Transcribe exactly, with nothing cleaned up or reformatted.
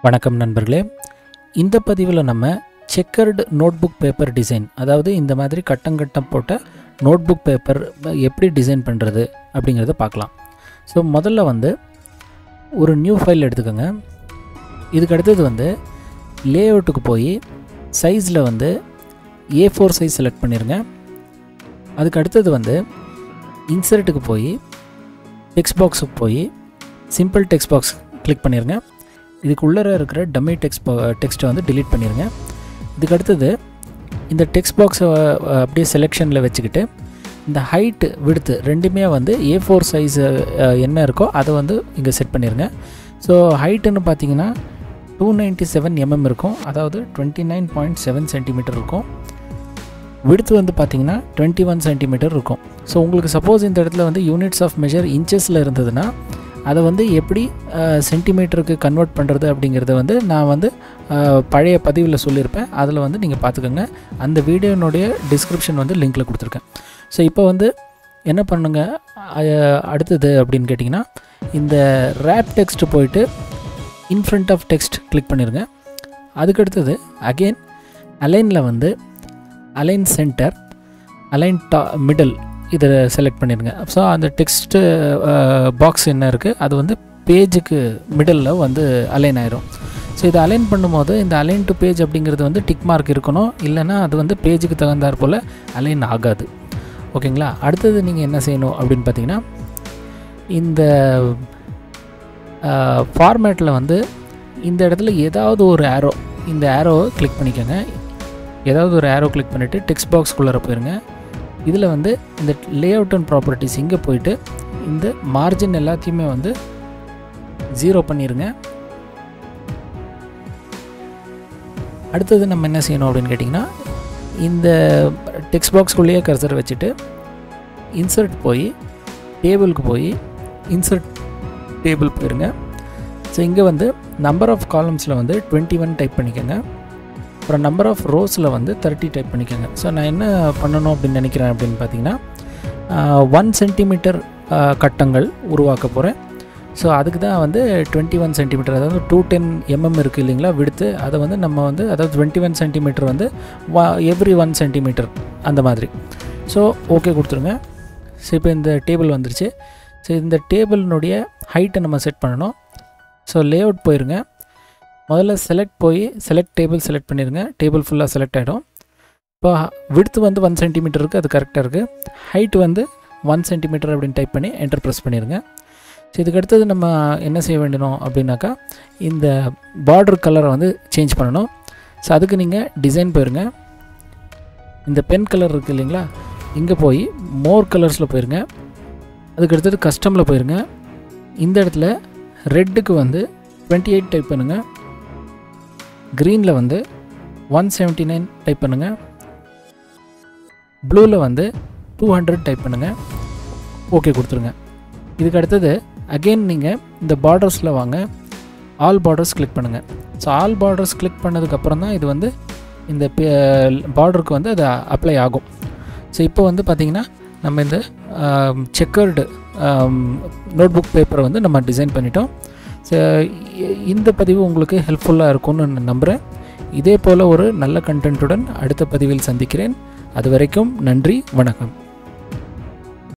வணக்கம் நண்பர்களே, இந்த பதிவில் நம்ம செக்கர்டு நோட்புக் பேப்பர் டிசைன், அதாவது இந்த மாதிரி கட்டங்கட்டம் போட்ட நோட்புக் பேப்பர் எப்படி டிசைன் பண்ணுறது அப்படிங்கிறத பார்க்கலாம். ஸோ முதல்ல வந்து ஒரு நியூ ஃபைல் எடுத்துக்கோங்க. இதுக்கு அடுத்தது வந்து லேஅவுட்டுக்கு போய் சைஸில் வந்து ஏ ஃபோர் சைஸ் செலக்ட் பண்ணிடுங்க. அதுக்கு அடுத்தது வந்து இன்சர்ட்டுக்கு போய் டெக்ஸ்ட் பாக்ஸுக்கு போய் சிம்பிள் டெக்ஸ்ட் பாக்ஸ் கிளிக் பண்ணிடுங்க. இதுக்கு உள்ளே இருக்கிற டம்மி டெக்ஸ்ட் டெக்ஸ்ட்டை வந்து டிலீட் பண்ணிடுங்க. இதுக்கு அடுத்தது இந்த டெக்ஸ்ட் பாக்ஸை அப்படியே செலெக்ஷனில் வச்சுக்கிட்டு இந்த ஹைட்டு விடுத்து ரெண்டுமே வந்து ஏ ஃபோர் சைஸ் என்ன இருக்கோ அதை வந்து இங்கே செட் பண்ணிடுங்க. ஸோ ஹைட்டுன்னு பார்த்தீங்கன்னா டூ நைன்ட்டி செவன் எம்எம் இருக்கும், அதாவது twenty nine point seven centimetre இருக்கும். விடுத்து வந்து பார்த்திங்கன்னா டுவெண்ட்டி ஒன் சென்டிமீட்டர் இருக்கும். ஸோ உங்களுக்கு சப்போஸ் இந்த இடத்துல வந்து யூனிட்ஸ் ஆஃப் மெஷர் இன்ச்சஸில் இருந்ததுன்னா அதை வந்து எப்படி சென்டிமீட்டருக்கு கன்வெர்ட் பண்ணுறது அப்படிங்கிறத வந்து நான் வந்து பழைய பதிவில் சொல்லியிருப்பேன். அதில் வந்து நீங்கள் பார்த்துக்கோங்க. அந்த வீடியோனுடைய டிஸ்கிரிப்ஷன் வந்து லிங்க்கில் கொடுத்துருக்கேன். ஸோ இப்போ வந்து என்ன பண்ணுங்க அடுத்தது அப்படின்னு கேட்டிங்கன்னா, இந்த ரேப் டெக்ஸ்ட்டு போயிட்டு in front of text click பண்ணிடுங்க. அதுக்கடுத்தது அகெயின் அலைனில் வந்து align centre, align to middle இதை செலக்ட் பண்ணிடுங்க. ஸோ அந்த டெக்ஸ்ட்டு பாக்ஸ் என்ன இருக்குது அது வந்து பேஜுக்கு மிடில் வந்து அலைன் ஆயிரும். ஸோ இதை அலைன் பண்ணும்போது இந்த அலைன் டு பேஜ் அப்படிங்கிறது வந்து டிக் மார்க் இருக்கணும், இல்லைனா அது வந்து பேஜுக்கு தகுந்தாற் போல் அலைன் ஆகாது. ஓகேங்களா? அடுத்தது நீங்கள் என்ன செய்யணும் அப்படின்னு பார்த்தீங்கன்னா, இந்த ஃபார்மேட்டில் வந்து இந்த இடத்துல ஏதாவது ஒரு ஆரோ, இந்த ஆரோவை கிளிக் பண்ணிக்கோங்க. ஏதாவது ஒரு ஆரோ கிளிக் பண்ணிவிட்டு டெக்ஸ்ட் பாக்ஸ்குள்ளே போயிருங்க. இதில் வந்து இந்த லேஅவுட் அண்ட் ப்ராப்பர்ட்டிஸ் இங்கே போயிட்டு இந்த மார்ஜின் எல்லாத்தையுமே வந்து ஜீரோ பண்ணிடுங்க. அடுத்தது நம்ம என்ன செய்யணும் அப்படின்னு கேட்டிங்கன்னா, இந்த டெக்ஸ்ட் பாக்ஸ்குள்ளேயே கர்சர் வச்சுட்டு இன்சர்ட் போய் டேபிளுக்கு போய் இன்சர்ட் டேபிள் போயிருங்க. ஸோ இங்கே வந்து நம்பர் ஆஃப் காலம்ஸில் வந்து டுவெண்ட்டி ஒன் டைப் பண்ணிக்கோங்க. அப்புறம் நம்பர் ஆஃப் ரோஸில் வந்து தேர்ட்டி டைப் பண்ணிக்கோங்க. ஸோ நான் என்ன பண்ணணும் அப்படின்னு நினைக்கிறேன் அப்படின்னு பார்த்தீங்கன்னா, ஒன் சென்டிமீட்டர் கட்டங்கள் உருவாக்க போகிறேன். ஸோ அதுக்கு தான் வந்து டுவெண்ட்டி ஒன் சென்டிமீட்டர், அதாவது டூ டென் எம்எம் இருக்குது இல்லைங்களா விடுத்து, அதை வந்து நம்ம வந்து அதாவது டுவெண்ட்டி ஒன் சென்டிமீட்டர் வந்து எவ்ரி ஒன் சென்டிமீட்டர் அந்த மாதிரி. ஸோ ஓகே கொடுத்துருங்க. ஸோ இப்போ இந்த டேபிள் வந்துருச்சு. ஸோ இந்த டேபிளினுடைய ஹைட்டை நம்ம செட் பண்ணணும். ஸோ லேஅவுட் போயிருங்க. முதல்ல செலக்ட் போய் செலக்ட் டேபிள் செலக்ட் பண்ணிடுங்க. டேபிள் ஃபுல்லாக செலக்ட் ஆகிடும். இப்போ விடுத்து வந்து ஒன் சென்டிமீட்டர் இருக்குது, அது கரெக்டாக இருக்குது. ஹைட் வந்து ஒன் சென்டிமீட்டர் அப்படின்னு டைப் பண்ணி என்டர் ப்ரெஸ் பண்ணிடுங்க. ஸோ இதுக்கு அடுத்தது நம்ம என்ன செய்ய வேண்டணும் அப்படின்னாக்கா, இந்த பார்டர் கலரை வந்து சேஞ்ச் பண்ணணும். ஸோ அதுக்கு நீங்கள் டிசைன் போயிருங்க. இந்த பென் கலர் இருக்குது இல்லைங்களா, இங்கே போய் மோர் கலர்ஸில் போயிருங்க. அதுக்கு அடுத்தது கஸ்டமில் போயிருங்க. இந்த இடத்துல ரெட்டுக்கு வந்து டுவெண்ட்டி எயிட் டைப் பண்ணுங்கள். க்ரீனில் வந்து ஒன் செவன்ட்டி நைன் டைப் பண்ணுங்கள். ப்ளூவில் வந்து டூ ஹண்ட்ரட் டைப் பண்ணுங்கள். ஓகே கொடுத்துருங்க. இதுக்கு அடுத்தது அகெயின் நீங்கள் இந்த பார்டர்ஸில் வாங்க, ஆல் பார்டர்ஸ் கிளிக் பண்ணுங்கள். ஸோ ஆல் பார்டர்ஸ் கிளிக் பண்ணதுக்கப்புறம் தான் இது வந்து இந்த பார்டருக்கு வந்து அது அப்ளை ஆகும். ஸோ இப்போ வந்து பார்த்திங்கன்னா நம்ம இந்த செக்கர்டு நோட்புக் பேப்பரை வந்து நம்ம டிசைன் பண்ணிட்டோம். ஸோ இந்த பதிவு உங்களுக்கு ஹெல்ப்ஃபுல்லாக இருக்கும்னு நான் நம்புகிறேன். இதே போல் ஒரு நல்ல கண்டென்ட்டுடன் அடுத்த பதிவில் சந்திக்கிறேன். அது வரைக்கும் நன்றி, வணக்கம்.